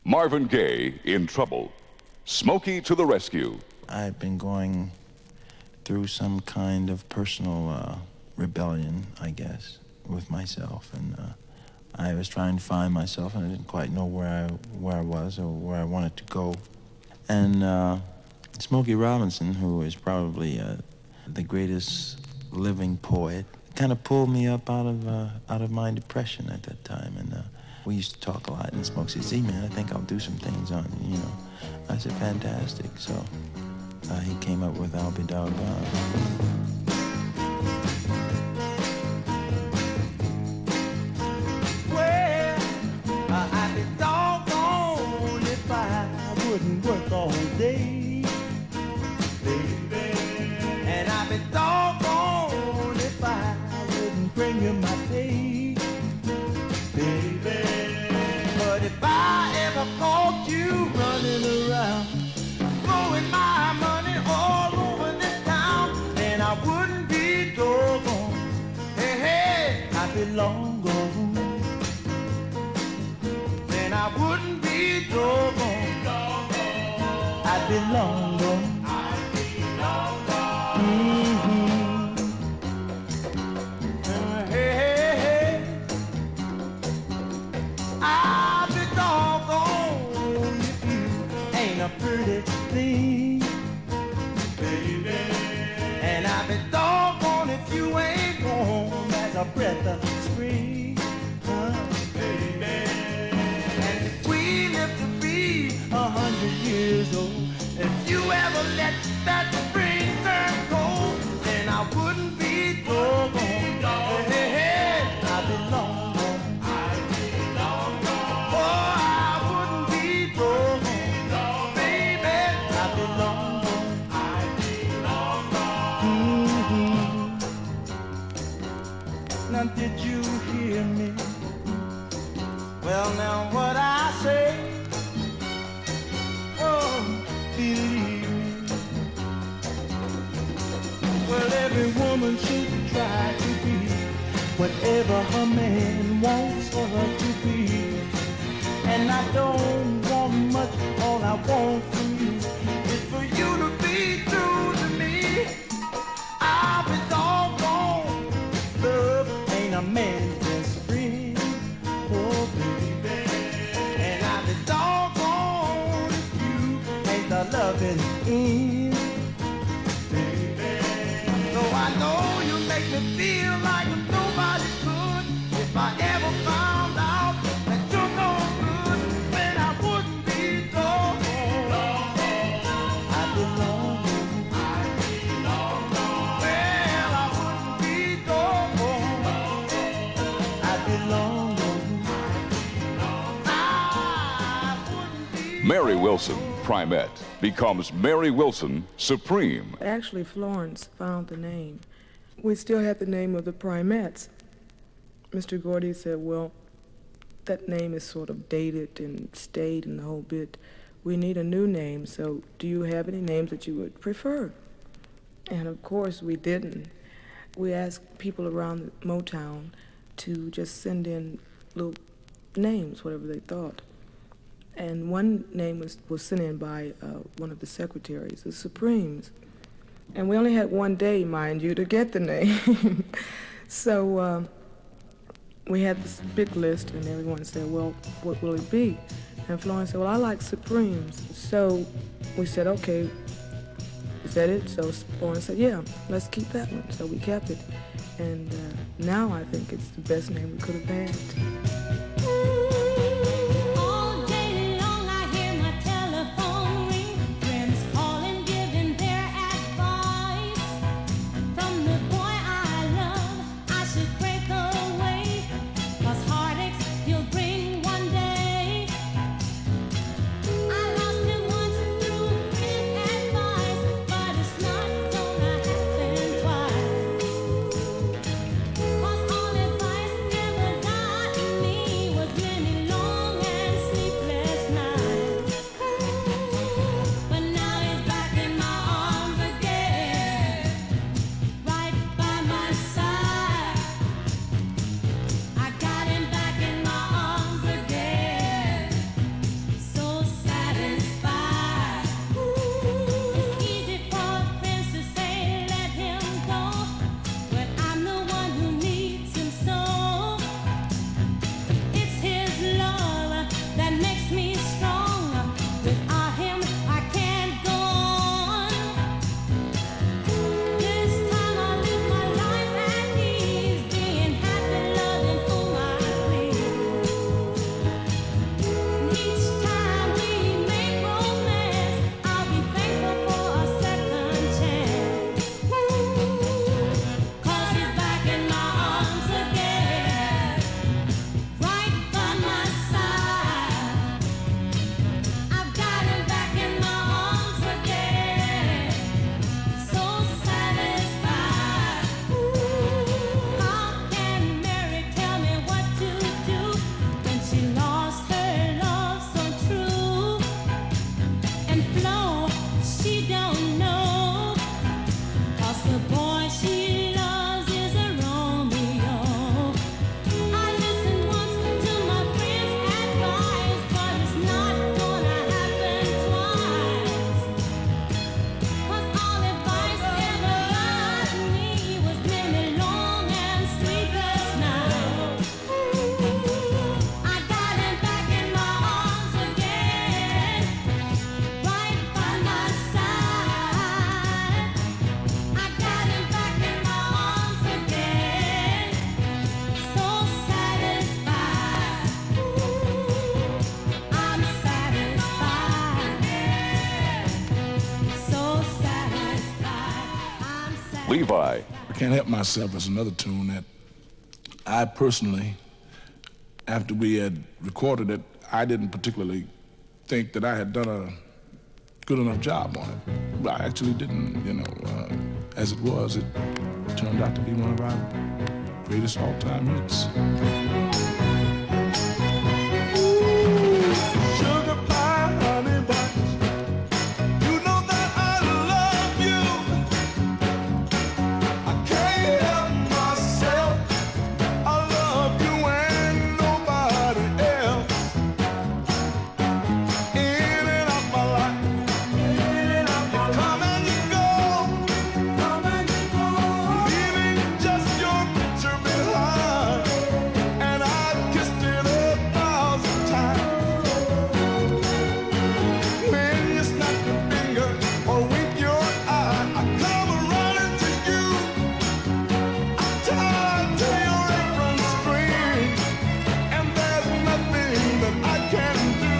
Marvin Gaye in trouble. Smokey to the rescue. I've been going through some kind of personal rebellion, I guess, with myself, and I was trying to find myself, and I didn't quite know where I was or where I wanted to go. And Smokey Robinson, who is probably the greatest living poet, kind of pulled me up out of my depression at that time. And we used to talk a lot, and Smokey said, "See, man, I think I'll do some things on it, you know." I said, "Fantastic." So he came up with "I'll Be Doggone." I'd be doggone if I wouldn't work all day, baby. And I'd be doggone if I wouldn't bring you my pay, baby. But if I ever caught you running around, blowing my money all over this town, then I wouldn't be doggone. Hey, hey, I'd be long gone. Then I wouldn't be doggone. I'd be long gone. Hey, hey, hey. I'd be doggone if you ain't a pretty thing, baby. And I'd be doggone if you ain't warm as a breath of spring, baby. And if we live to be 100 years old, if you ever let that spring turn cold, then I wouldn't be doggone. Hey, hey, I'd be long gone. Oh, I wouldn't be doggone. Baby, I'd be long gone. Now did you hear me? Well, now what I say, oh, believe me. Well, every woman should try to be whatever her man wants for her to be. And I don't want much, all I want from you is for you to be true to me. I'll be doggone, love ain't a man's best friend, oh baby. And I'll be doggone if you ain't the loving end, baby. So I know you make me feel like nobody could. If I ever found out that you're no good, then I wouldn't be doggone. I'd be long gone. Well, I wouldn't be doggone. I'd be long gone. I wouldn't be Mary Wilson, Primette, becomes Mary Wilson, Supreme. Actually, Florence found the name. We still had the name of the Primettes. Mr. Gordy said, well, that name is sort of dated and stayed in the whole bit. We need a new name, so do you have any names that you would prefer? And of course, we didn't. We asked people around Motown to just send in little names, whatever they thought. And one name was sent in by one of the secretaries, the Supremes. And we only had one day, mind you, to get the name. So we had this big list, and everyone said, well, what will it be? And Florence said, well, I like Supremes. So we said, okay, is that it? So Florence said, yeah, let's keep that one. So we kept it. And now I think it's the best name we could have had. Levi. I Can't Help Myself is another tune that I personally, after we had recorded it, I didn't particularly think that I had done a good enough job on it. But I actually didn't, you know. As it was, it turned out to be one of our greatest all-time hits. Sugar pie, honey buns, you know that I love you. I can't help myself, I love you and nobody else. In and out my life, you come and you go, leaving just your picture behind, and I've kissed it 1,000 times. When you snap your finger or wink your eye, I come running to you. I'm tied to your apron string, and there's nothing that I can do.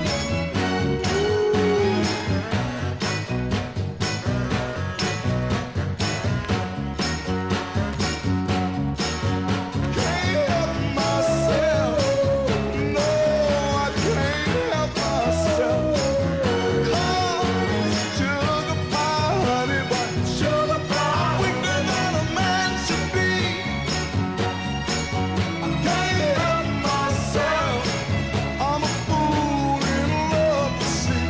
Can't help myself, no, I can't help myself. Sugar pie, honey bun, sugar pie. I'm weaker than a man should be. I can't help myself. I'm a fool in love, you see.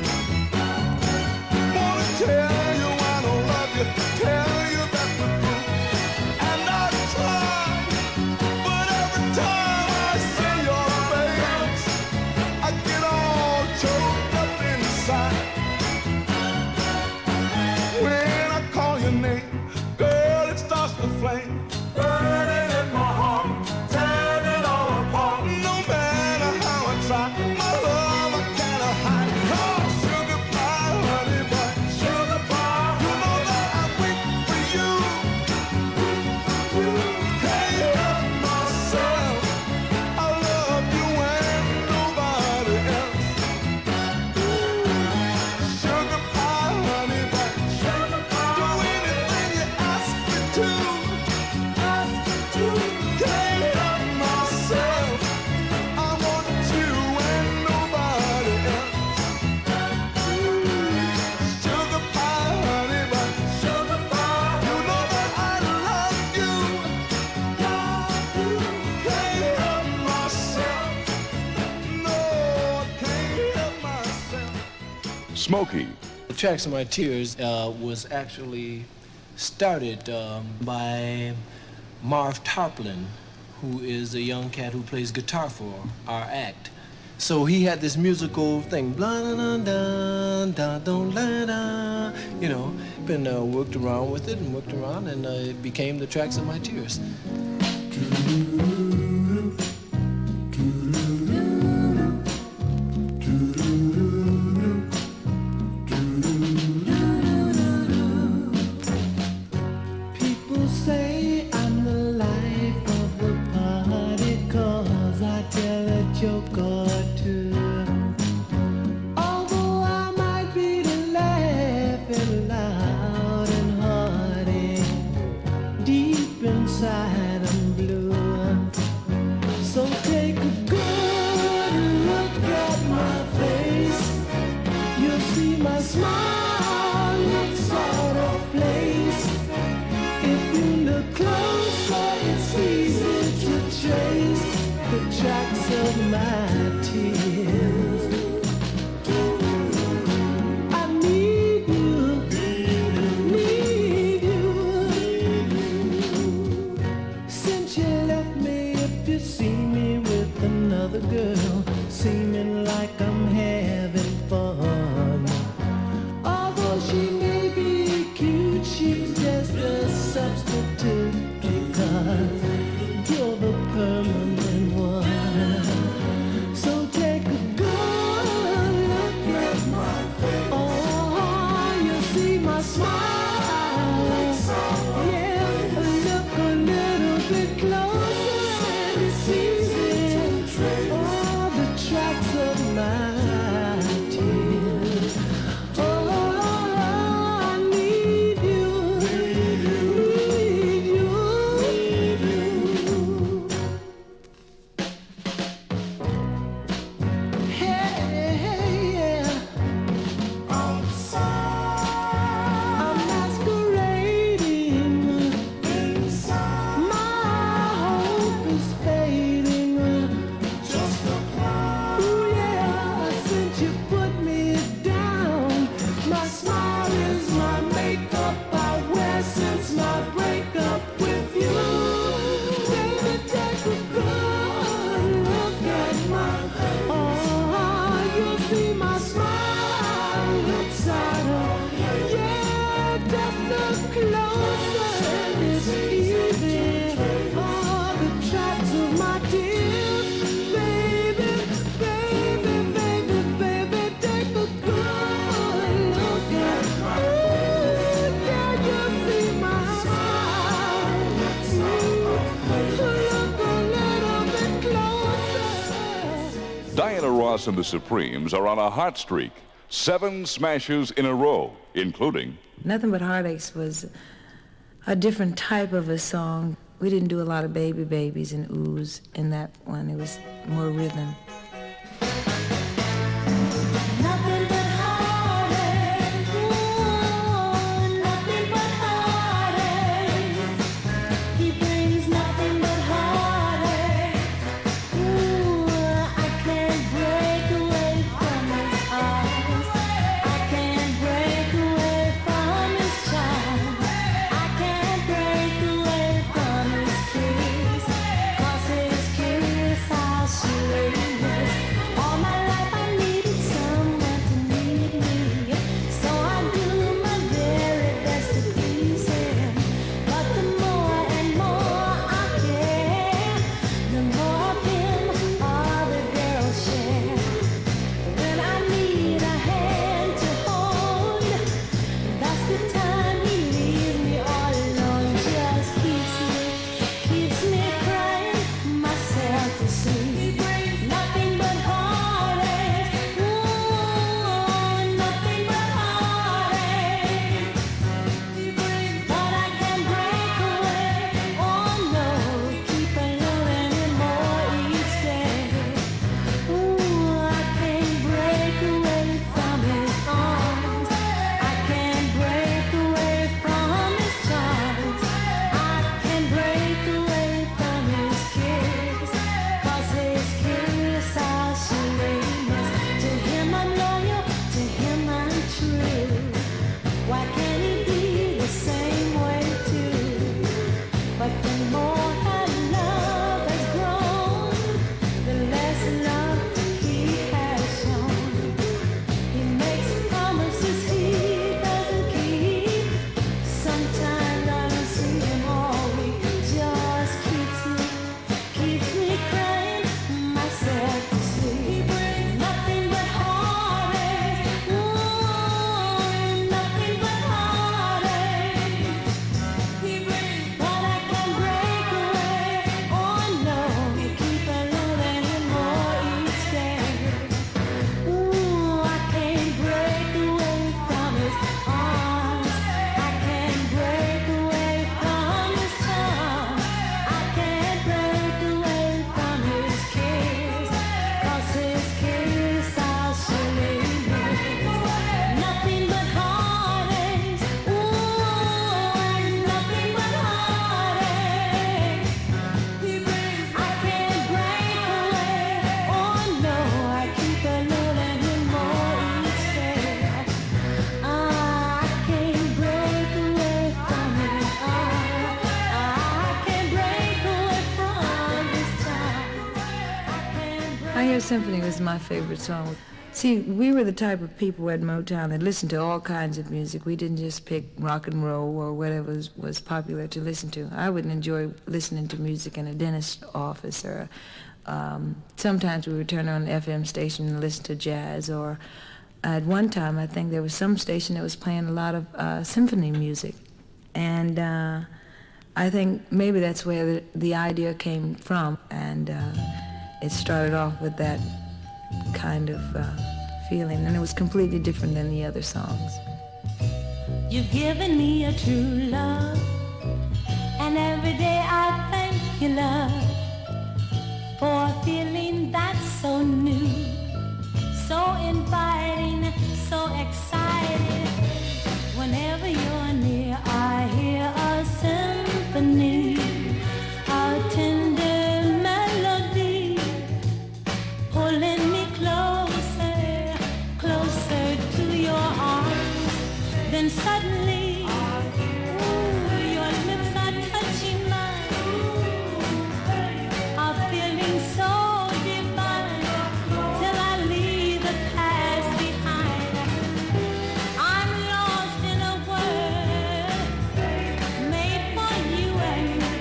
Wanna tell you I don't love you, tell you that we're through. And I try, but every time I see your face, I get all choked up inside. When I call your name, girl, it starts to flame. Burning in my heart, tearing it all apart. No matter how I try, my love I cannot hide. Oh, sugar pie, honey bun, sugar pie. You know that I'm weak for you. Can't help myself, I love you and nobody else. Sugar pie, honey bun, sugar pie. Do anything you ask me to. Can't help myself, I want you and nobody else. Sugar pie, honey bun, sugar pie. You know that I love you. Can't help myself, no, I can't help myself. Smokey. The Tracks of My Tears was actually started by Marv Tarplin, who is a young cat who plays guitar for our act. So he had this musical thing, blah da da da da da da, you know, been worked around with it and worked around, and it became the Tracks of My Tears. People say I'm the life of the party 'cause I tell a joke or two. Although I might be the laughing loud and hearty, deep inside I'm blue. Elvis and the Supremes are on a hot streak. 7 smashes in a row, including... Nothing But Heartaches was a different type of a song. We didn't do a lot of baby babies and oohs in that one. It was more rhythm. Symphony was my favorite song. See, we were the type of people at Motown that listened to all kinds of music. We didn't just pick rock and roll or whatever was popular to listen to. I would enjoy listening to music in a dentist's office, or sometimes we would turn on an FM station and listen to jazz, or at one time I think there was some station that was playing a lot of symphony music. And I think maybe that's where the idea came from, and it started off with that kind of feeling, and it was completely different than the other songs. You've given me a true love, and every day I thank you, love, for a feeling that's so new, so inviting, so exciting. Whenever you're near, I hear a symphony, a tender pulling me closer, closer to your arms. Then suddenly, ooh, your lips are touching mine, a feeling so divine, till I leave the past behind. I'm lost in a world made for you and me.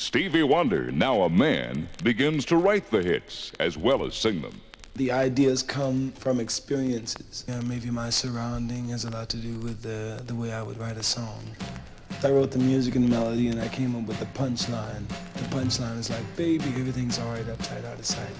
Stevie Wonder, now a man, begins to write the hits as well as sing them. The ideas come from experiences. Maybe my surrounding has a lot to do with the way I would write a song. I wrote the music and the melody, and I came up with the punchline. The punchline is like, baby, everything's all right, uptight, out of sight.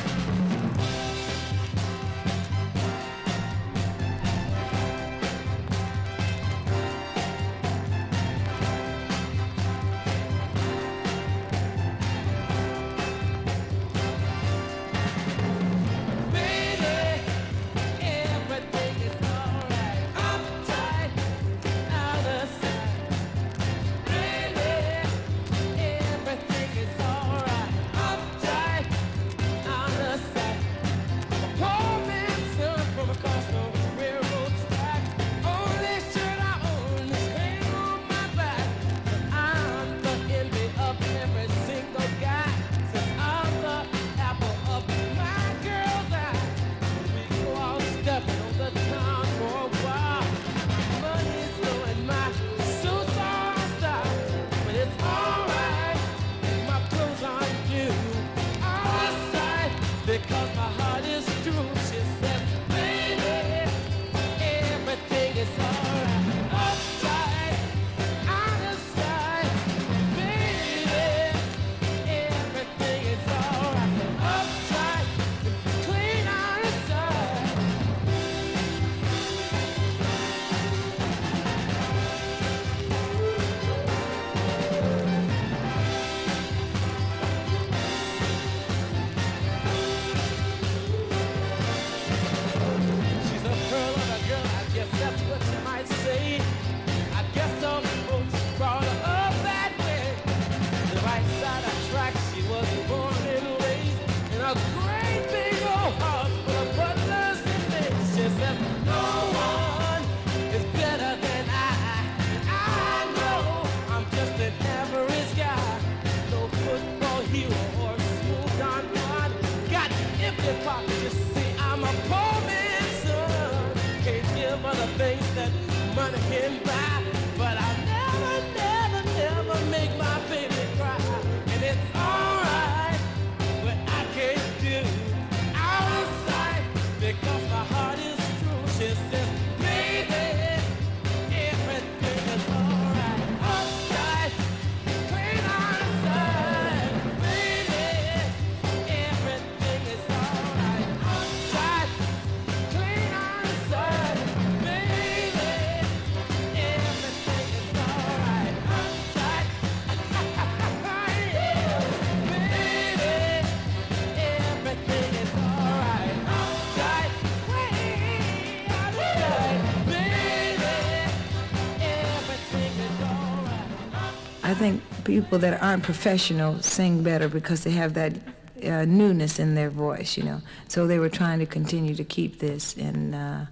I think people that aren't professional sing better because they have that newness in their voice, you know. So they were trying to continue to keep this in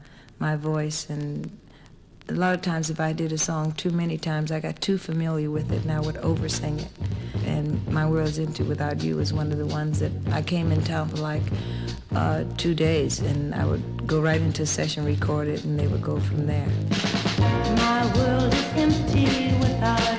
my voice, and a lot of times if I did a song too many times, I got too familiar with it and I would oversing it. And My World's Into Without You is one of the ones that I came in town for like 2 days, and I would go right into a session, record it, and they would go from there. My world is empty without